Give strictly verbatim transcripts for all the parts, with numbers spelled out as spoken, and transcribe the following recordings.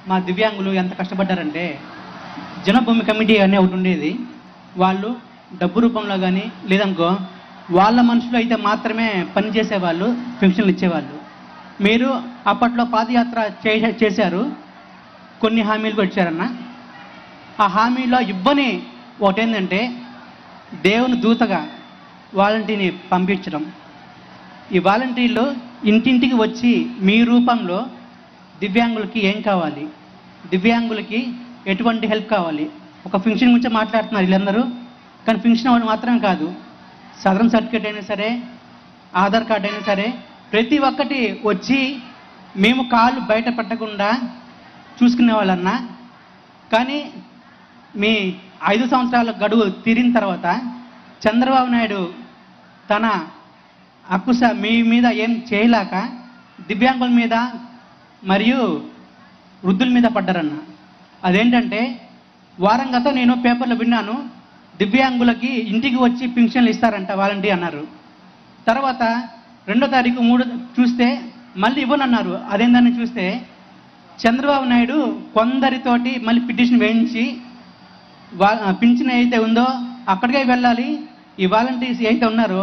మా దివ్యాంగులు ఎంత కష్టపడ్డారంటే, జనభూమి కమిటీ అనే ఒకటి ఉండేది. వాళ్ళు డబ్బు రూపంలో కానీ లేదనుకో వాళ్ళ మనుషులు అయితే మాత్రమే పనిచేసేవాళ్ళు, పెన్షన్లు ఇచ్చేవాళ్ళు. మీరు అప్పట్లో పాదయాత్ర చే చేశారు కొన్ని హామీలు వచ్చారన్న. ఆ హామీలో ఇవ్వని ఒకటేంటంటే దేవుని దూతగా వాలంటీర్ని పంపించడం. ఈ వాలంటీర్లు ఇంటింటికి వచ్చి మీ రూపంలో దివ్యాంగులకి ఏం కావాలి, దివ్యాంగులకి ఎటువంటి హెల్ప్ కావాలి, ఒక ఫంక్షన్ గురించి మాట్లాడుతున్నారు వీళ్ళందరూ. కానీ ఫంక్షన్ అవ్వడం మాత్రమే కాదు, సదరన్ సర్టిఫికేట్ అయినా సరే, ఆధార్ కార్డు అయినా సరే, ప్రతి ఒక్కటి వచ్చి మేము కాళ్ళు బయట పెట్టకుండా చూసుకునే వాళ్ళన్నా. కానీ మీ ఐదు సంవత్సరాల గడువు తీరిన తర్వాత చంద్రబాబు నాయుడు తన అక్కుస మీ మీద ఏం చేయలేక దివ్యాంగుల మీద మరియు వృద్ధుల మీద పడ్డారన్న. అదేంటంటే వారం గతం నేను పేపర్లో విన్నాను, దివ్యాంగులకి ఇంటికి వచ్చి పింఛన్లు ఇస్తారంట వాలంటీ అన్నారు. తర్వాత రెండో తారీఖు మూడు చూస్తే మళ్ళీ ఇవ్వనన్నారు. అదేందని చూస్తే చంద్రబాబు నాయుడు కొందరితోటి మళ్ళీ పిటిషన్ వేయించి వా పింఛన్ అయితే ఉందో అక్కడికే వెళ్ళాలి, ఈ వాలంటీర్స్ అయితే ఉన్నారో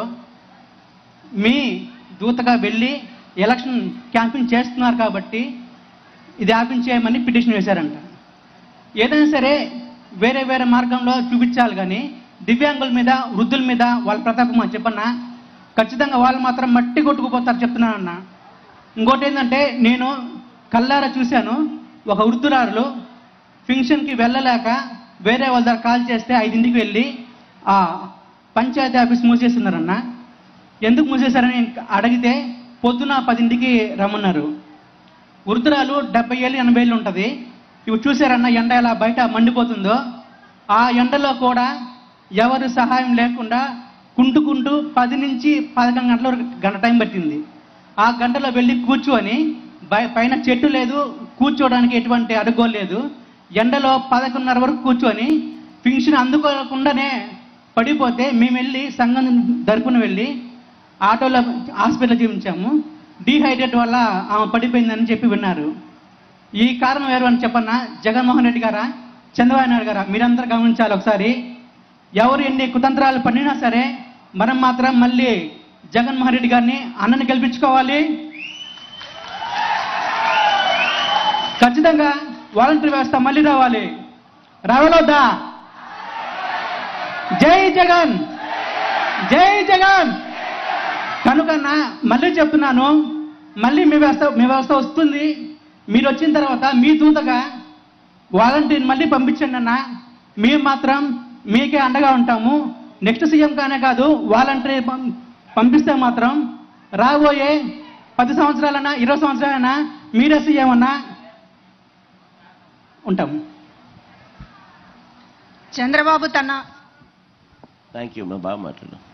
మీ దూతగా వెళ్ళి ఎలక్షన్ క్యాంపెయిన్ చేస్తున్నారు కాబట్టి ఇది ఆపించేయమని పిటిషన్ వేశారంట. ఏదైనా సరే వేరే వేరే మార్గంలో చూపించాలి, కానీ దివ్యాంగుల మీద వృద్ధుల మీద వాళ్ళ ప్రతాపం అని చెప్పన్నా ఖచ్చితంగా వాళ్ళు మాత్రం మట్టి కొట్టుకుపోతారు చెప్తున్నానన్న. ఇంకోటి ఏంటంటే నేను కల్లారా చూశాను, ఒక వృద్ధురాలు ఫంక్షన్కి వెళ్ళలేక వేరే వాళ్ళ దగ్గర కాల్ చేస్తే ఐదింటికి వెళ్ళి ఆ పంచాయతీ ఆఫీస్ మూసేస్తున్నారన్న. ఎందుకు మూసేశారని అడిగితే పొద్దున పదింటికి రమ్మన్నారు. వృద్ధురాలు డెబ్బై ఏళ్ళు ఎనభై ఏళ్ళు ఉంటుంది. ఇవి చూసారన్న ఎండ ఎలా బయట మండిపోతుందో, ఆ ఎండలో కూడా ఎవరు సహాయం లేకుండా కుంటుకుంటూ పది నుంచి పదకొండు గంటల వరకు గంట టైం పట్టింది. ఆ గంటలో వెళ్ళి కూర్చొని పైన చెట్టు లేదు, కూర్చోవడానికి ఎటువంటి అడుగో లేదు, ఎండలో పదకొండున్నర వరకు కూర్చొని పింఛన్ అందుకోకుండానే పడిపోతే మేము వెళ్ళి సంఘం తరపున వెళ్ళి ఆటోలో హాస్పిటల్ చూపించాము. డీహైడ్రేట్ వల్ల ఆమె పడిపోయిందని చెప్పి విన్నారు. ఈ కారణం ఎవరు అని చెప్పన్నా, జగన్మోహన్ రెడ్డి గారా, చంద్రబాబు నాయుడు గారా? మీరందరూ గమనించాలి ఒకసారి. ఎవరు ఎన్ని కుతంత్రాలు పడినా సరే మనం మాత్రం మళ్ళీ జగన్మోహన్ రెడ్డి గారిని అన్నని గెలిపించుకోవాలి. ఖచ్చితంగా వాలంటీర్ వ్యవస్థ మళ్ళీ రావాలి. రావాలొద్దా? జై జగన్, జై జగన్. కనుకన్నా మళ్ళీ చెప్తున్నాను, మళ్ళీ మీ వ్యవస్థ మీ వ్యవస్థ వస్తుంది. మీరు వచ్చిన తర్వాత మీ దూతగా వాలంటీర్ని మళ్ళీ పంపించండి అన్న. మేము మాత్రం మీకే అండగా ఉంటాము. నెక్స్ట్ సీఎం కానే కాదు, వాలంటీర్ పంపిస్తే మాత్రం రాబోయే పది సంవత్సరాలన్నా ఇరవై సంవత్సరాలన్నా మీరే సీఎం అన్నా ఉంటాము. చంద్రబాబు తన థ్యాంక్ యూ, బాగా మాట్లాడు.